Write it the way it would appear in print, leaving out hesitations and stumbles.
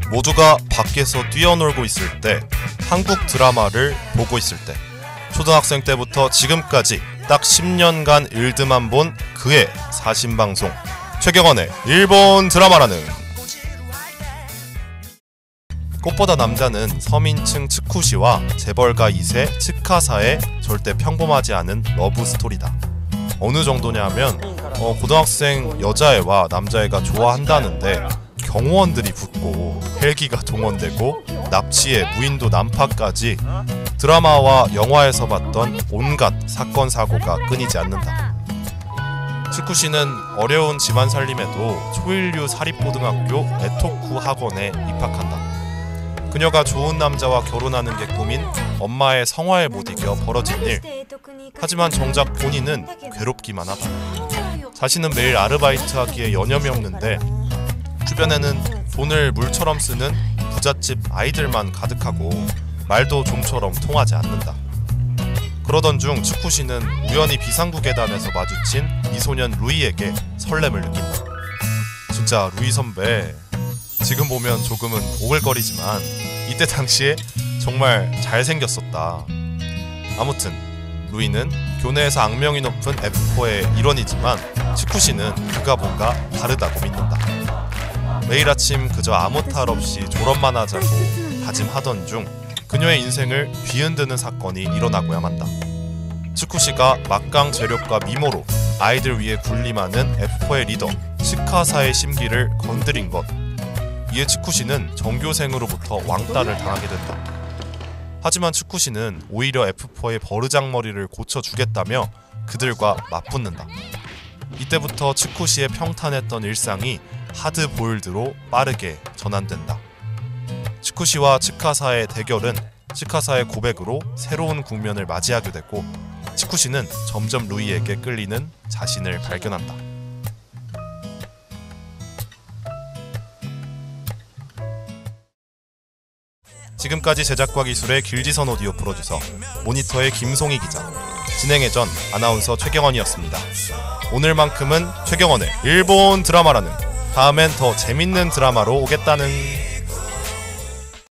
모두가 밖에서 뛰어놀고 있을 때, 한국 드라마를 보고 있을 때, 초등학생 때부터 지금까지 딱 10년간 일드만 본 그의 사신방송, 최경원의 일본 드라마라는. 꽃보다 남자는 서민층 츠쿠시와 재벌가 2세 츠카사의 절대 평범하지 않은 러브 스토리다. 어느 정도냐면 고등학생 여자애와 남자애가 좋아한다는데 경호원들이 붙고 헬기가 동원되고 납치에 무인도 난파까지 드라마와 영화에서 봤던 온갖 사건 사고가 끊이지 않는다. 츠쿠시는 어려운 집안 살림에도 초일류 사립고등학교 에토쿠 학원에 입학한다. 그녀가 좋은 남자와 결혼하는 게 꿈인 엄마의 성화에 못 이겨 벌어진 일. 하지만 정작 본인은 괴롭기만 하다. 자신은 매일 아르바이트하기에 여념이 없는데 주변에는 돈을 물처럼 쓰는 부잣집 아이들만 가득하고 말도 좀처럼 통하지 않는다. 그러던 중 츠쿠시는 우연히 비상구 계단에서 마주친 미소년 루이에게 설렘을 느낀다. 진짜 루이 선배, 지금 보면 조금은 오글거리지만 이때 당시에 정말 잘생겼었다. 아무튼 루이는 교내에서 악명이 높은 F4의 일원이지만 츠쿠시는 그가 뭔가 다르다고 믿는다. 매일 아침 그저 아무 탈 없이 졸업만 하자고 다짐하던 중 그녀의 인생을 뒤흔드는 사건이 일어나고야 만다. 츠쿠시가 막강 재력과 미모로 아이들 위해 군림하는 F4의 리더 츠카사의 심기를 건드린 것. 이에 츠쿠시는 전교생으로부터 왕따를 당하게 된다. 하지만 츠쿠시는 오히려 F4의 버르장머리를 고쳐주겠다며 그들과 맞붙는다. 이때부터 츠쿠시의 평탄했던 일상이 하드보일드로 빠르게 전환된다. 츠쿠시와 츠카사의 대결은 츠카사의 고백으로 새로운 국면을 맞이하게 되고 츠쿠시는 점점 루이에게 끌리는 자신을 발견한다. 지금까지 제작과 기술의 길지선 오디오 프로듀서, 모니터의 김송희 기자, 진행의 전 아나운서 최경원이었습니다. 오늘만큼은 최경원의 일본 드라마라는, 다음엔 더 재밌는 드라마로 오겠다는.